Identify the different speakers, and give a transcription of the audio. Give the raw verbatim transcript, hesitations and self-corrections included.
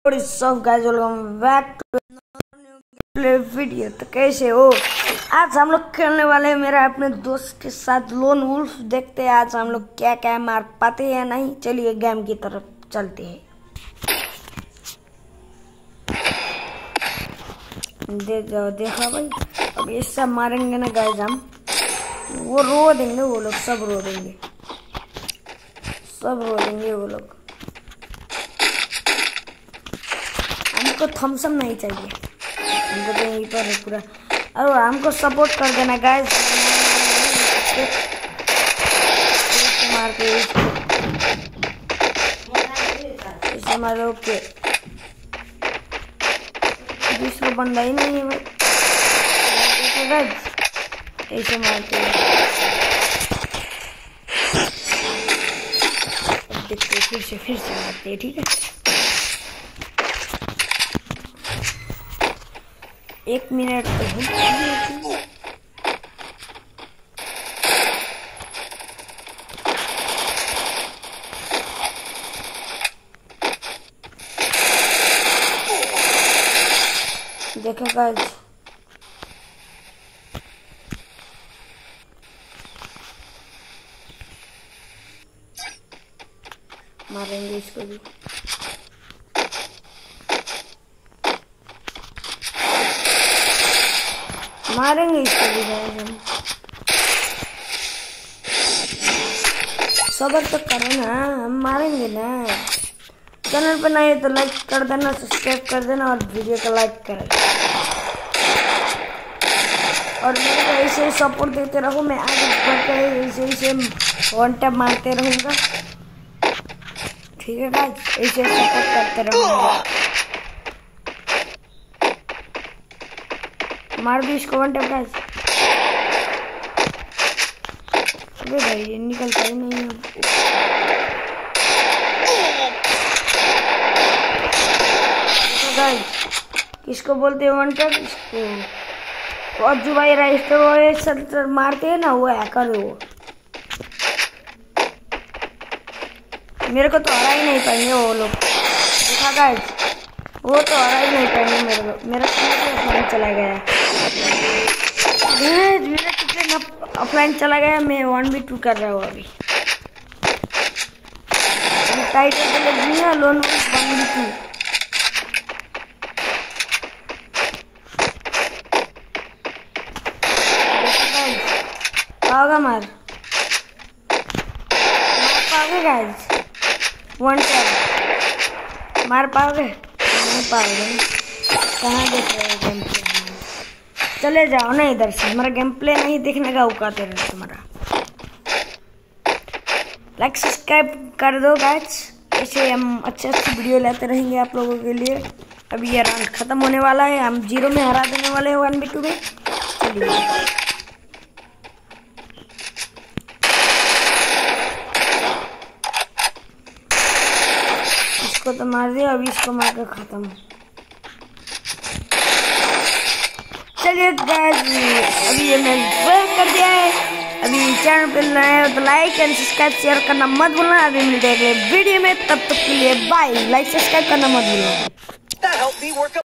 Speaker 1: What is up guys, welcome back to play video. तो कैसे हो? आज हम लोग खेलने वाले हैं मेरा अपने दोस्त के साथ लोन वुल्फ। देखते हैं आज हम लोग क्या क्या मार पाते हैं या नहीं। चलिए गेम की तरफ चलते हैं। देख जाओ, देखा भाई, अब ये सब मारेंगे ना गाइस, हम वो रो देंगे, वो लोग सब रो देंगे, सब रो देंगे वो लोग। हमको थम्सअप नहीं चाहिए, हमको तो यहीं पर है पूरा। और हमको सपोर्ट कर देना गाइस, मार के इसे मारो। ओके, दूसरा बंदा ही नहीं है भाई, ऐसे मारते हैं। देखते फिर से फिर से मारते हैं, ठीक है। एक मिनट तो देखो गाइस, मारेंगे इसको भी। मारेंगे इसको भी गाइस हम। सबर तो करो ना, हम मारेंगे ना। चैनल पर नए तो लाइक कर देना, सब्सक्राइब कर देना और वीडियो को लाइक करें। और मेरे को ऐसे ही सपोर्ट देते रहो, मैं आगे बढ़कर ऐसे ऐसे वन टैप मारते रहूँगा, ठीक है गाइस। ऐसे सपोर्ट करते रहूँगा। मार भी इसको वन टैप गाइस। अबे भाई ये निकलता ही नहीं है। गाइस किसको बोलते हैं वन टैप? इसको और जो भाई राइस्टर मारते हैं ना, वो हैकर है वो। मेरे को तो हरा ही नहीं पाएंगे वो लोग, देखा गाइस, वो तो हरा ही नहीं पाएंगे मेरे को। मेरा ऑफलाइन चला गया, मेरा कितने ऑफलाइन चला गया। मैं वन बी टू कर रहा हूँ अभी। टाइटल पे लग गई है लोन वन बी टू। पाओगे मार मार पाओगे गाइस? वन टैप मार पाओगे? नहीं पाओगे। कहाँ देख रहे हो गेम प्ले? चले जाओ ना इधर से, हमारा गेम प्ले नहीं देखने का औकात है तुम्हारा। लाइक सब्सक्राइब कर दो गाइस, ऐसे हम अच्छे अच्छे वीडियो लाते रहेंगे आप लोगों के लिए। अभी ये राउंड खत्म होने वाला है, हम जीरो में हरा देने वाले हैं वन बी टू में। चलिए इसको तो मार दिया, अभी इसको मार कर खत्म। चलिए गाइस, अभी ये मैं वर्क कर दिया है। अभी चैनल पे नए हो तो लाइक एंड सब्सक्राइब शेयर करना मत भूलना। अभी मिलते हैं अगले वीडियो में, तब तक के लिए बाय। लाइक सब्सक्राइब करना मत भूलना।